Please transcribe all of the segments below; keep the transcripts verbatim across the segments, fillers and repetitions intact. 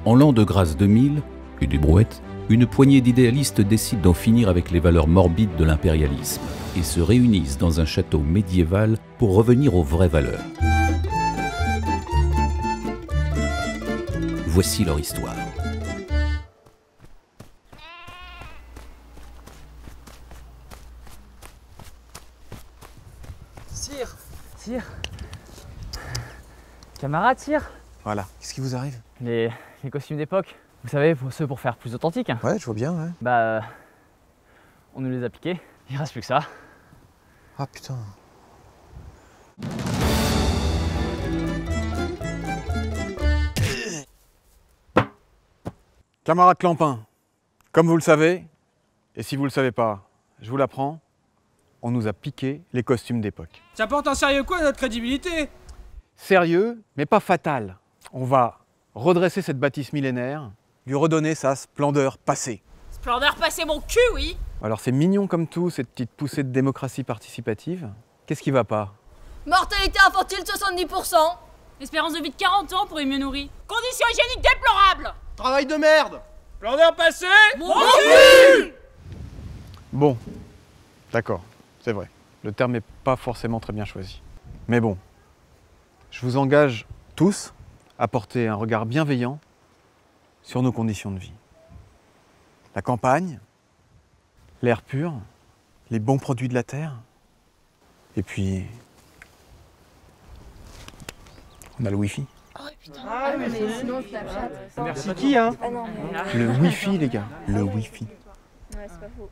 En l'an de grâce deux mille, et des brouettes, une poignée d'idéalistes décide d'en finir avec les valeurs morbides de l'impérialisme et se réunissent dans un château médiéval pour revenir aux vraies valeurs. Voici leur histoire. Sire Sire Camarade, sire Voilà, qu'est-ce qui vous arrive? les, les costumes d'époque, vous savez, pour ceux pour faire plus authentique. Hein. Ouais, je vois bien, ouais. Bah, euh, on nous les a piqués, il reste plus que ça. Ah putain. Camarade Clampin, comme vous le savez, et si vous le savez pas, je vous l'apprends, on nous a piqué les costumes d'époque. Ça porte en sérieux quoi notre crédibilité? Sérieux, mais pas fatal. On va redresser cette bâtisse millénaire, lui redonner sa splendeur passée. Splendeur passé mon cul, oui. Alors c'est mignon comme tout, cette petite poussée de démocratie participative. Qu'est-ce qui va pas? Mortalité infantile soixante-dix pour cent. Espérance de vie de quarante ans pour les mieux nourris. Conditions hygiéniques déplorables. Travail de merde. Splendeur passé. Mon cul. Bon, d'accord, c'est vrai. Le terme n'est pas forcément très bien choisi. Mais bon, je vous engage tous à porter un regard bienveillant sur nos conditions de vie. La campagne, l'air pur, les bons produits de la terre, et puis on a le Wi-Fi. Ah, mais sinon, Snapchat. Merci qui hein? Ah non, mais... Le Wi-Fi, les gars, le Wi-Fi. Ouais, c'est pas faux.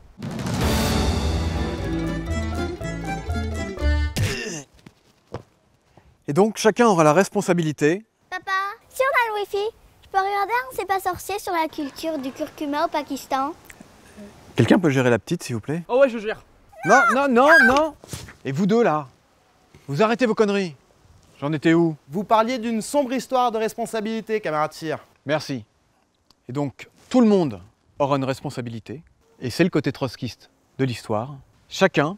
Et donc, chacun aura la responsabilité. Papa, si on a le Wi-Fi, je peux regarder un C'est pas sorcier sur la culture du curcuma au Pakistan? Quelqu'un peut gérer la petite, s'il vous plaît? Oh ouais, je gère. Non, non, non, non. Et vous deux, là, vous arrêtez vos conneries. J'en étais où? Vous parliez d'une sombre histoire de responsabilité, camarade Sire. Merci. Et donc, tout le monde aura une responsabilité, et c'est le côté trotskiste de l'histoire. Chacun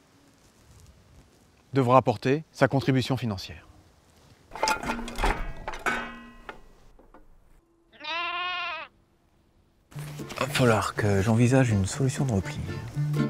devra apporter sa contribution financière. Il va falloir que j'envisage une solution de repli.